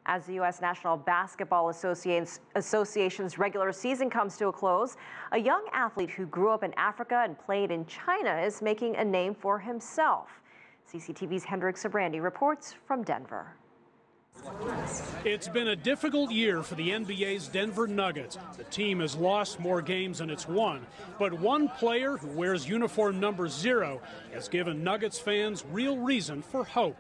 As the U.S. National Basketball Association's regular season comes to a close, a young athlete who grew up in Africa and played in China is making a name for himself. CCTV's Hendrik Sybrandy reports from Denver. It's been a difficult year for the NBA's Denver Nuggets. The team has lost more games than it's won, but one player who wears uniform number 0 has given Nuggets fans real reason for hope.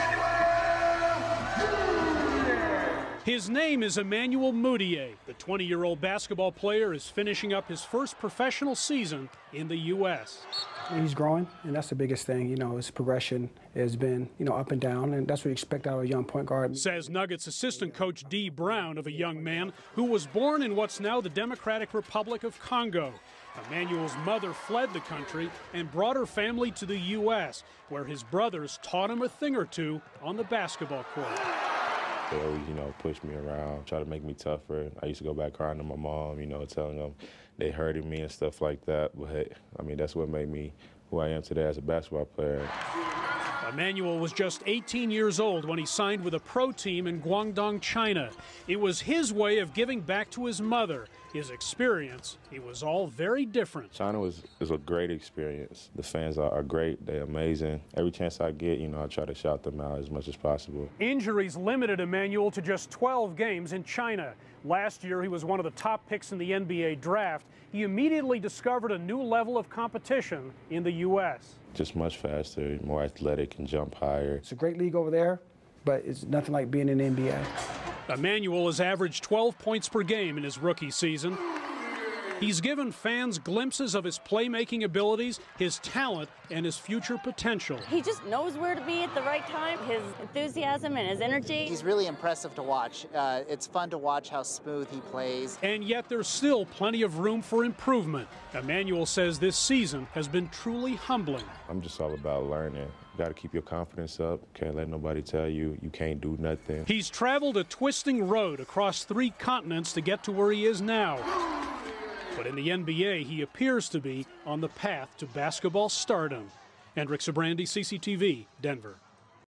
His name is Emmanuel Mudiay. The 20-year-old basketball player is finishing up his first professional season in the U.S. He's growing, and that's the biggest thing. His progression has been, up and down, and that's what we expect out of a young point guard. Says Nuggets assistant coach D. Brown of a young man who was born in what's now the Democratic Republic of Congo. Emmanuel's mother fled the country and brought her family to the U.S., where his brothers taught him a thing or two on the basketball court. They always, push me around, try to make me tougher. I used to go back crying to my mom, telling them they hurted me and stuff like that. But, that's what made me who I am today as a basketball player. Emmanuel was just 18 years old when he signed with a pro team in Guangdong, China. It was his way of giving back to his mother. His experience, it was all very different. China is a great experience. The fans are great. They're amazing. Every chance I get, I try to shout them out as much as possible. Injuries limited Emmanuel to just 12 games in China. Last year, he was one of the top picks in the NBA draft. He immediately discovered a new level of competition in the U.S. Just much faster, more athletic, and jump higher. It's a great league over there, but it's nothing like being in the NBA. Emmanuel has averaged 12 points per game in his rookie season. He's given fans glimpses of his playmaking abilities, his talent, and his future potential. He just knows where to be at the right time, his enthusiasm and his energy. He's really impressive to watch. It's fun to watch how smooth he plays. And yet there's still plenty of room for improvement. Emmanuel says this season has been truly humbling. I'm just all about learning. You got to keep your confidence up. Can't let nobody tell you you can't do nothing. He's traveled a twisting road across 3 continents to get to where he is now. But in the NBA, he appears to be on the path to basketball stardom. Hendrik Sybrandy, CCTV, Denver.